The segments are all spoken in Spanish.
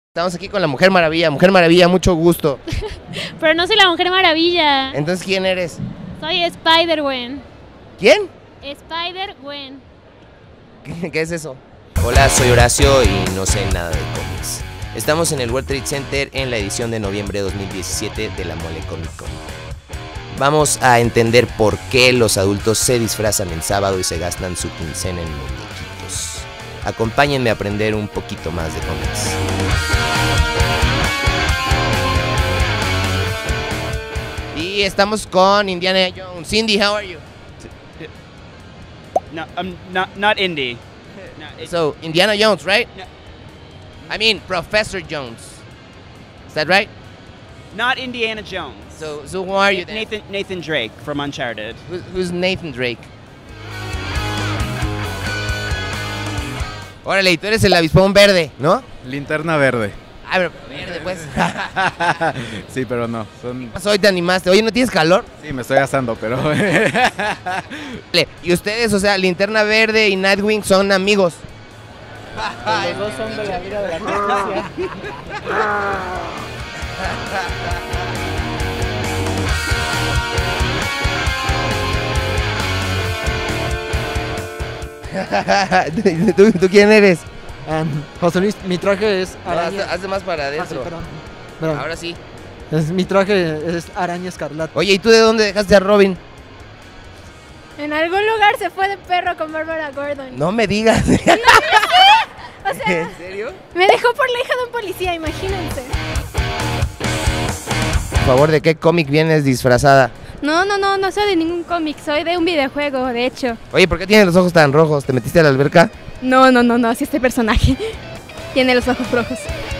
Estamos aquí con la Mujer Maravilla. Mujer Maravilla, mucho gusto. Pero no soy la Mujer Maravilla. Entonces, ¿quién eres? Soy Spider-Gwen. ¿Quién? Spider-Gwen. ¿Qué es eso? Hola, soy Horacio y no sé nada de cómics. Estamos en el World Trade Center en la edición de noviembre de 2017 de la Mole Comic Con. Vamos a entender por qué los adultos se disfrazan en sábado y se gastan su quincena en muñequitos. Acompáñenme a aprender un poquito más de cómics. Y estamos con Indiana Jones. Cindy, how are you? No, not Indy. No, So, Indiana Jones, right? No. I mean, Professor Jones. Is that right? not Indiana Jones. So who are you then? Nathan Drake from Uncharted. Who's Nathan Drake? Órale, y tú eres el avispón verde, ¿no? Linterna verde. Ah, pero verde, pues. Sí, pero no. Son... Hoy te animaste. Oye, ¿no tienes calor? Sí, me estoy asando, pero... Vale, y ustedes, o sea, Linterna Verde y Nightwing son amigos. Los dos son de la Liga de la Justicia. ¿Tú quién eres? José Luis, mi traje es No, araña. hazte más para Ah, sí, adentro. perdón. Ahora sí. Mi traje es araña escarlata. Oye, ¿y tú de dónde dejaste a Robin? En algún lugar se fue de perro con Bárbara Gordon. No me digas. O sea, ¿En serio? me dejó por la hija de un policía, imagínense. Por favor, ¿de qué cómic vienes disfrazada? No soy de ningún cómic, soy de un videojuego, de hecho. Oye, ¿por qué tienes los ojos tan rojos? ¿Te metiste a la alberca? No, así este personaje. Tiene los ojos rojos.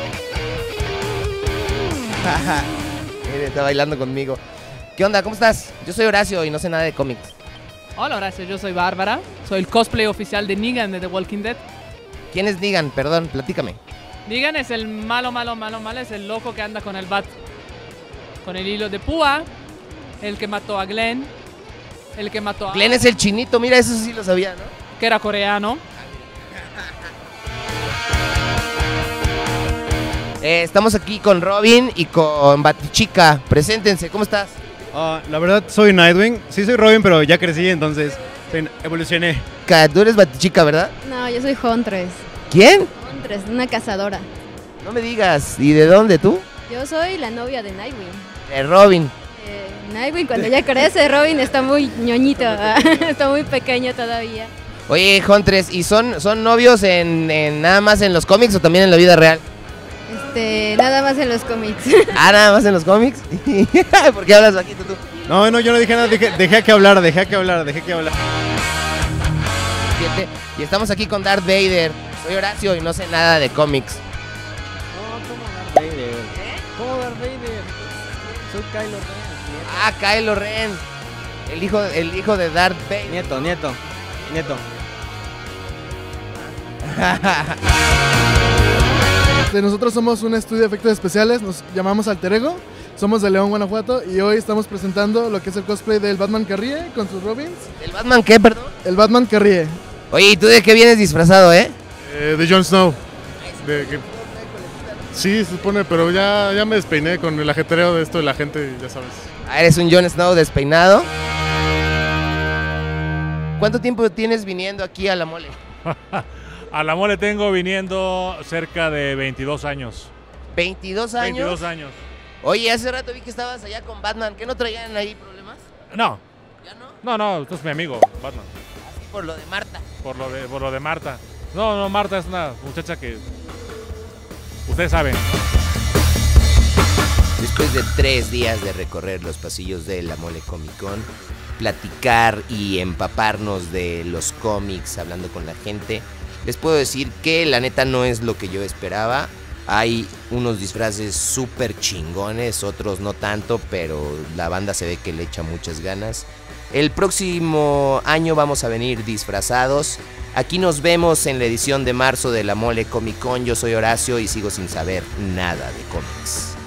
Mire, está bailando conmigo. ¿Qué onda? ¿Cómo estás? Yo soy Horacio y no sé nada de cómics. Hola Horacio, yo soy Bárbara, soy el cosplay oficial de Negan de The Walking Dead. ¿Quién es Negan? Perdón, platícame. Negan es el malo, es el loco que anda con el bat, con el hilo de púa, el que mató a Glenn, el que mató a... Glenn es el chinito, mira, eso sí lo sabía, ¿no? que era coreano. Estamos aquí con Robin y con Batichica. Preséntense, ¿cómo estás? La verdad, soy Nightwing. Sí soy Robin, pero ya crecí, entonces evolucioné. Tú eres Batichica, ¿verdad? No, yo soy Huntress. ¿Quién? Huntress, una cazadora. No me digas. ¿Y de dónde tú? Yo soy la novia de Nightwing. De Robin. Nightwing cuando ya crece, Robin está muy ñoñito, está muy pequeño todavía. Oye, Huntress, ¿y son novios en nada más en los cómics o también en la vida real? Nada más en los cómics. Ah, nada más en los cómics. ¿Por qué hablas bajito tú? No, yo no dije nada, dejé que hablar. Fíjate, y estamos aquí con Darth Vader. Soy Horacio y no sé nada de cómics. ¿Cómo Darth Vader? Soy Kylo Ren. Ah, Kylo Ren. El hijo de Darth Vader. Nieto. Nosotros somos un estudio de efectos especiales, nos llamamos Alter Ego, somos de León, Guanajuato y hoy estamos presentando lo que es el cosplay del Batman que ríe con sus Robins. ¿El Batman qué, perdón? El Batman que ríe. Oye, ¿y tú de qué vienes disfrazado, De Jon Snow. Sí, se supone, pero ya me despeiné con el ajetreo de esto de la gente, ya sabes. Ah, eres un Jon Snow despeinado. ¿Cuánto tiempo tienes viniendo aquí a la Mole? A la Mole tengo viniendo cerca de 22 años. ¿22 años? 22 años. Oye, hace rato vi que estabas allá con Batman. ¿Qué no traían ahí problemas? No. ¿Ya no? No, tú es mi amigo, Batman. Así por lo de Marta. Por lo de Marta. No, Marta es una muchacha que ustedes saben. Después de 3 días de recorrer los pasillos de la Mole Comic Con, platicar y empaparnos de los cómics, hablando con la gente, les puedo decir que la neta no es lo que yo esperaba. Hay unos disfraces súper chingones, otros no tanto, pero la banda se ve que le echa muchas ganas. El próximo año vamos a venir disfrazados. Aquí nos vemos en la edición de marzo de la Mole Comic Con. Yo soy Horacio y sigo sin saber nada de cómics.